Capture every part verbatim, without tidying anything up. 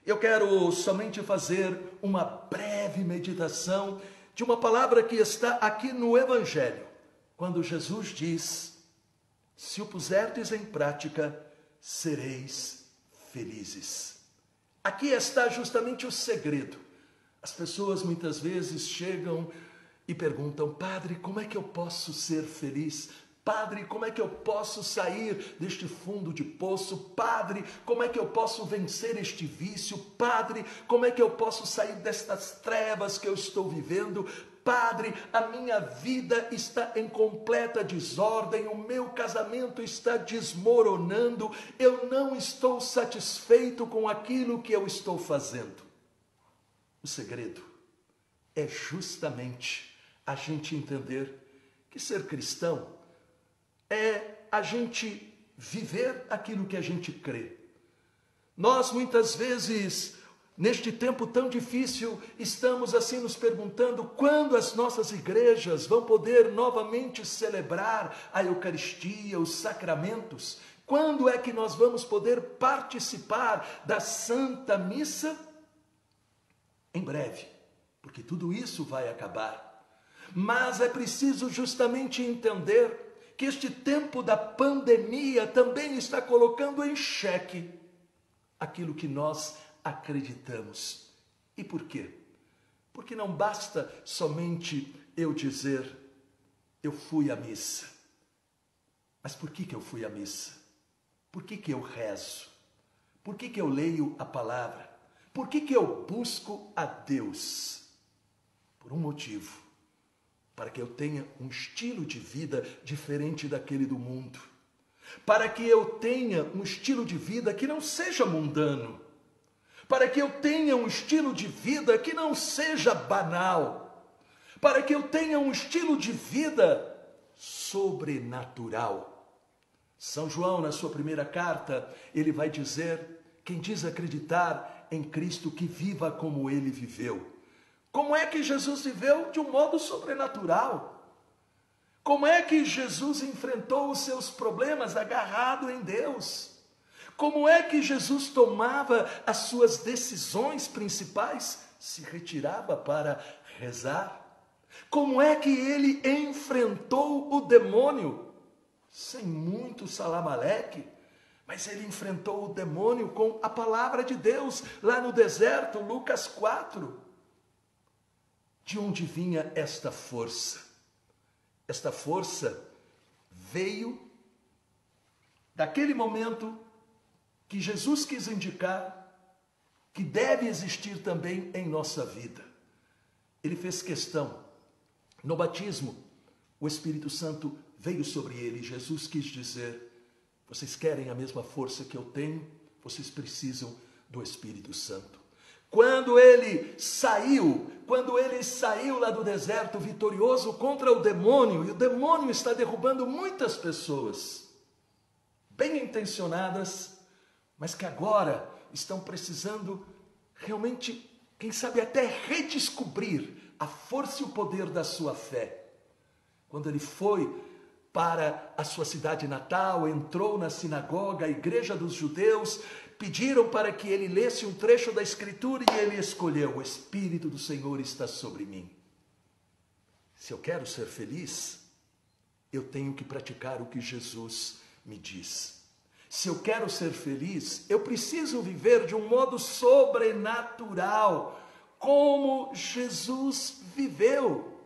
Eu quero somente fazer uma breve meditação de uma palavra que está aqui no Evangelho, quando Jesus diz: se o puserdes em prática, sereis felizes. Aqui está justamente o segredo. As pessoas muitas vezes chegam e perguntam: Padre, como é que eu posso ser feliz? Padre, como é que eu posso sair deste fundo de poço? Padre, como é que eu posso vencer este vício? Padre, como é que eu posso sair destas trevas que eu estou vivendo? Padre, a minha vida está em completa desordem, o meu casamento está desmoronando, eu não estou satisfeito com aquilo que eu estou fazendo. O segredo é justamente a gente entender que ser cristão é a gente viver aquilo que a gente crê. Nós muitas vezes, neste tempo tão difícil, estamos assim nos perguntando quando as nossas igrejas vão poder novamente celebrar a Eucaristia, os sacramentos. Quando é que nós vamos poder participar da Santa Missa? Em breve, porque tudo isso vai acabar. Mas é preciso justamente entender que este tempo da pandemia também está colocando em xeque aquilo que nós acreditamos. E por quê? Porque não basta somente eu dizer: eu fui à missa. Mas por que que eu fui à missa? Por que que eu rezo? Por que que eu leio a palavra? Por que que eu busco a Deus? Por um motivo: para que eu tenha um estilo de vida diferente daquele do mundo. Para que eu tenha um estilo de vida que não seja mundano. Para que eu tenha um estilo de vida que não seja banal. Para que eu tenha um estilo de vida sobrenatural. São João, na sua primeira carta, ele vai dizer: quem diz acreditar em Cristo, que viva como ele viveu. Como é que Jesus viveu? De um modo sobrenatural. Como é que Jesus enfrentou os seus problemas agarrado em Deus? Como é que Jesus tomava as suas decisões principais? Se retirava para rezar. Como é que ele enfrentou o demônio? Sem muito salamaleque, mas ele enfrentou o demônio com a palavra de Deus, lá no deserto, Lucas quatro. De onde vinha esta força? Esta força veio daquele momento que Jesus quis indicar que deve existir também em nossa vida. Ele fez questão. No batismo, o Espírito Santo veio sobre ele. Jesus quis dizer: vocês querem a mesma força que eu tenho? Vocês precisam do Espírito Santo. Quando ele saiu, quando ele saiu lá do deserto vitorioso contra o demônio, e o demônio está derrubando muitas pessoas, bem intencionadas, mas que agora estão precisando realmente, quem sabe até redescobrir a força e o poder da sua fé. Quando ele foi para a sua cidade natal, entrou na sinagoga, a igreja dos judeus, pediram para que ele lesse um trecho da Escritura e ele escolheu: o Espírito do Senhor está sobre mim. Se eu quero ser feliz, eu tenho que praticar o que Jesus me diz. Se eu quero ser feliz, eu preciso viver de um modo sobrenatural, como Jesus viveu.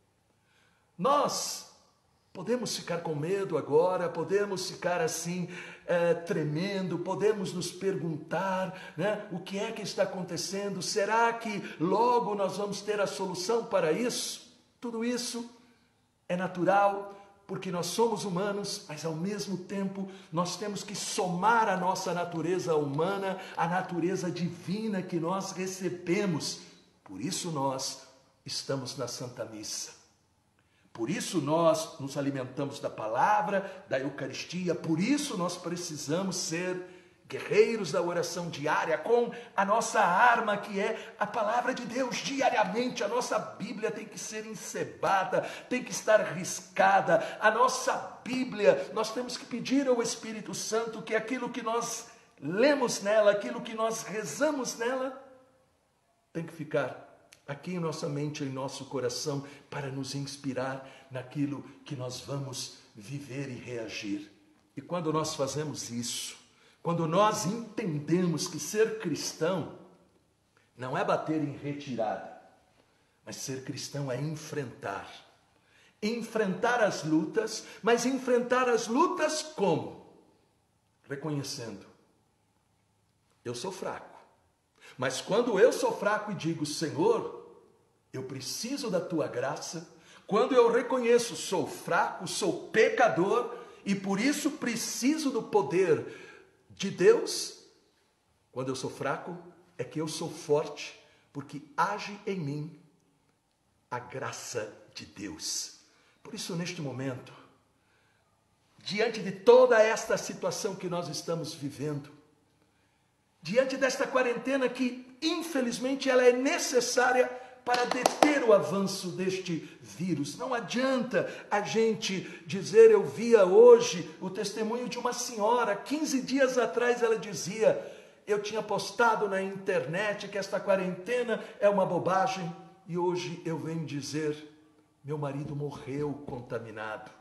Nós podemos ficar com medo agora, podemos ficar assim, é, tremendo, podemos nos perguntar, né, o que é que está acontecendo? Será que logo nós vamos ter a solução para isso? Tudo isso é natural, porque nós somos humanos, mas ao mesmo tempo nós temos que somar a nossa natureza humana, a natureza divina que nós recebemos. Por isso nós estamos na Santa Missa. Por isso nós nos alimentamos da palavra, da Eucaristia, por isso nós precisamos ser guerreiros da oração diária, com a nossa arma que é a palavra de Deus. Diariamente a nossa Bíblia tem que ser encebada, tem que estar riscada. A nossa Bíblia, nós temos que pedir ao Espírito Santo que aquilo que nós lemos nela, aquilo que nós rezamos nela, tem que ficar aqui em nossa mente, em nosso coração, para nos inspirar naquilo que nós vamos viver e reagir. E quando nós fazemos isso, quando nós entendemos que ser cristão não é bater em retirada, mas ser cristão é enfrentar. Enfrentar as lutas, mas enfrentar as lutas como? Reconhecendo, eu sou fraco. Mas quando eu sou fraco e digo, Senhor, eu preciso da tua graça, quando eu reconheço, sou fraco, sou pecador e por isso preciso do poder de Deus, quando eu sou fraco, é que eu sou forte, porque age em mim a graça de Deus. Por isso, neste momento, diante de toda esta situação que nós estamos vivendo, diante desta quarentena que, infelizmente, ela é necessária para deter o avanço deste vírus. Não adianta a gente dizer, eu via hoje o testemunho de uma senhora, quinze dias atrás ela dizia, eu tinha postado na internet que esta quarentena é uma bobagem, e hoje eu venho dizer, meu marido morreu contaminado.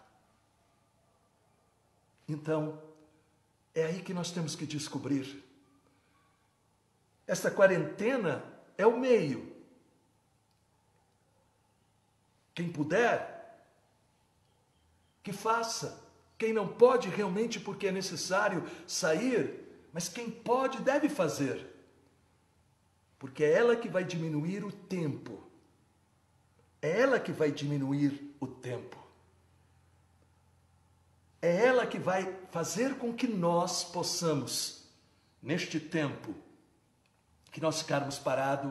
Então, é aí que nós temos que descobrir. Esta quarentena é o meio. Quem puder, que faça. Quem não pode realmente porque é necessário sair, mas quem pode deve fazer. Porque é ela que vai diminuir o tempo. É ela que vai diminuir o tempo. É ela que vai fazer com que nós possamos, neste tempo, que nós ficarmos parados,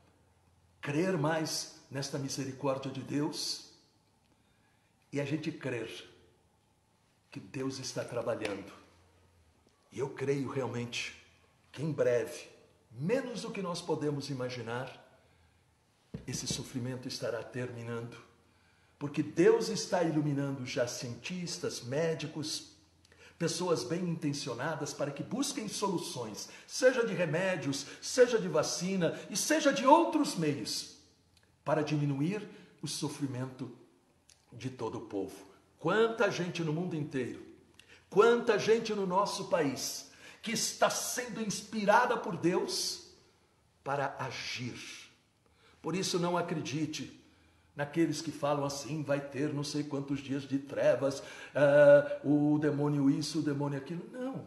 crer mais nesta misericórdia de Deus e a gente crer que Deus está trabalhando. E eu creio realmente que em breve, menos do que nós podemos imaginar, esse sofrimento estará terminando, porque Deus está iluminando já cientistas, médicos, pessoas bem intencionadas para que busquem soluções, seja de remédios, seja de vacina e seja de outros meios, para diminuir o sofrimento de todo o povo. Quanta gente no mundo inteiro, quanta gente no nosso país, que está sendo inspirada por Deus para agir. Por isso não acredite naqueles que falam assim, vai ter não sei quantos dias de trevas, uh, o demônio isso, o demônio aquilo. Não.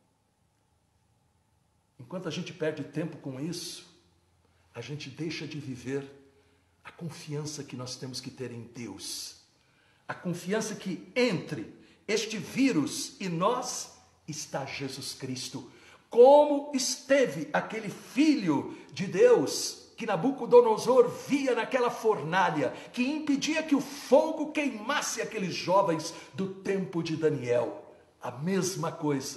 Enquanto a gente perde tempo com isso, a gente deixa de viver a confiança que nós temos que ter em Deus. A confiança que entre este vírus e nós está Jesus Cristo. Como esteve aquele filho de Deus que Nabucodonosor via naquela fornalha, que impedia que o fogo queimasse aqueles jovens do tempo de Daniel. A mesma coisa.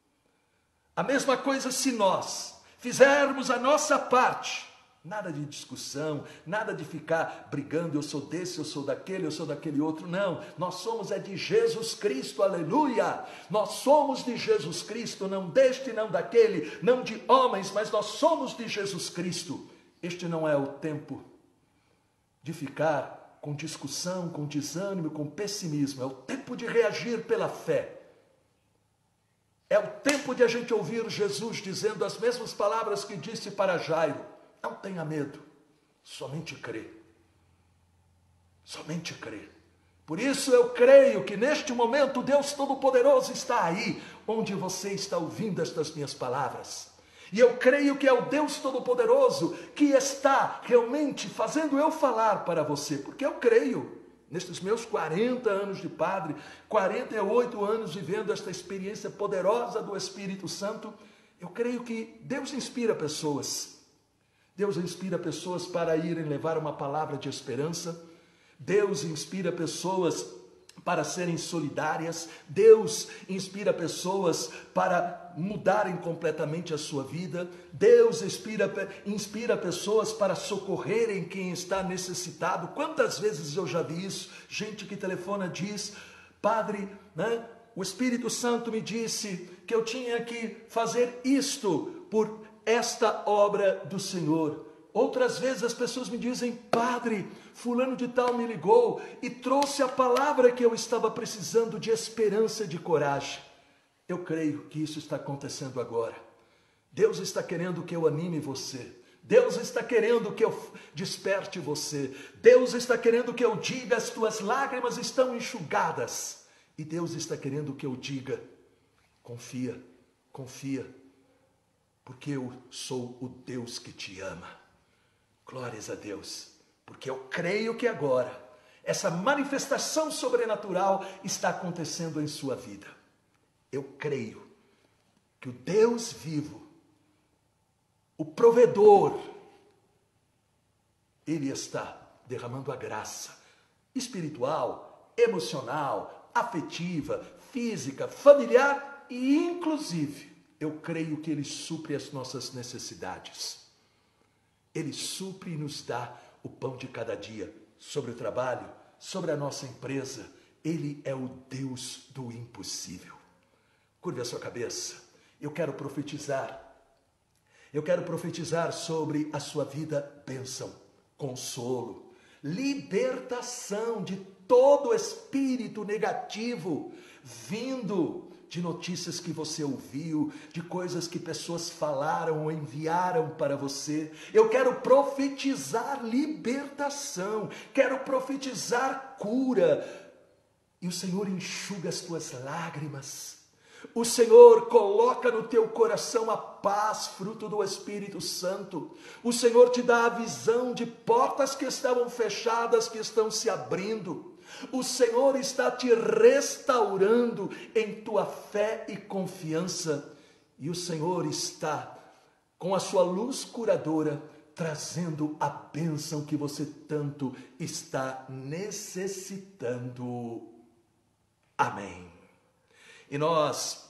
A mesma coisa se nós fizermos a nossa parte. Nada de discussão, nada de ficar brigando, eu sou desse, eu sou daquele, eu sou daquele outro. Não, nós somos é de Jesus Cristo, aleluia. Nós somos de Jesus Cristo, não deste, não daquele, não de homens, mas nós somos de Jesus Cristo. Este não é o tempo de ficar com discussão, com desânimo, com pessimismo. É o tempo de reagir pela fé. É o tempo de a gente ouvir Jesus dizendo as mesmas palavras que disse para Jairo. Não tenha medo, somente crê. Somente crê. Por isso eu creio que neste momento Deus Todo-Poderoso está aí, onde você está ouvindo estas minhas palavras. E eu creio que é o Deus Todo-Poderoso que está realmente fazendo eu falar para você, porque eu creio, nestes meus quarenta anos de padre, quarenta e oito anos vivendo esta experiência poderosa do Espírito Santo, eu creio que Deus inspira pessoas. Deus inspira pessoas para irem levar uma palavra de esperança. Deus inspira pessoas para serem solidárias. Deus inspira pessoas para mudarem completamente a sua vida. Deus inspira, inspira pessoas para socorrerem quem está necessitado. Quantas vezes eu já vi isso? Gente que telefona diz, padre, né? o Espírito Santo me disse que eu tinha que fazer isto por esta obra do Senhor. Outras vezes as pessoas me dizem: padre, fulano de tal me ligou e trouxe a palavra que eu estava precisando, de esperança e de coragem. Eu creio que isso está acontecendo agora. Deus está querendo que eu anime você. Deus está querendo que eu desperte você. Deus está querendo que eu diga: as tuas lágrimas estão enxugadas. E Deus está querendo que eu diga: confia, confia, porque eu sou o Deus que te ama. Glórias a Deus, porque eu creio que agora essa manifestação sobrenatural está acontecendo em sua vida. Eu creio que o Deus vivo, o provedor, Ele está derramando a graça espiritual, emocional, afetiva, física, familiar e inclusive, eu creio que Ele supre as nossas necessidades. Ele supre e nos dá o pão de cada dia, sobre o trabalho, sobre a nossa empresa. Ele é o Deus do impossível. Curve a sua cabeça. Eu quero profetizar. Eu quero profetizar sobre a sua vida bênção, consolo, libertação de todo espírito negativo vindo de notícias que você ouviu, de coisas que pessoas falaram ou enviaram para você. Eu quero profetizar libertação, quero profetizar cura. E o Senhor enxuga as tuas lágrimas. O Senhor coloca no teu coração a paz, fruto do Espírito Santo. O Senhor te dá a visão de portas que estavam fechadas, que estão se abrindo. O Senhor está te restaurando em tua fé e confiança. E o Senhor está, com a sua luz curadora, trazendo a bênção que você tanto está necessitando. Amém. E nós